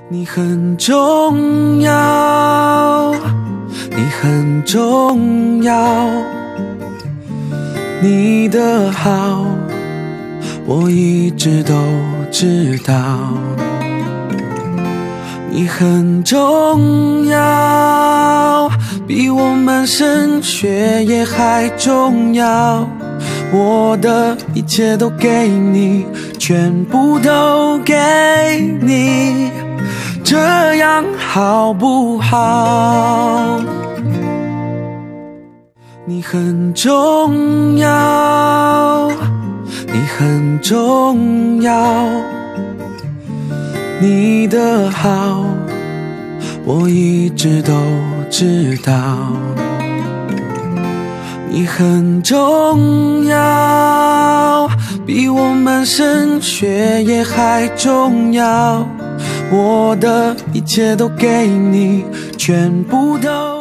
你很重要，你很重要，你的好我一直都知道。你很重要，比我们升学也还重要。我的一切都给你，全部都给你，这样好不好？你很重要，你很重要，你的好我一直都知道。你很重要，比我们升学也还重要。我的一切都给你，全部都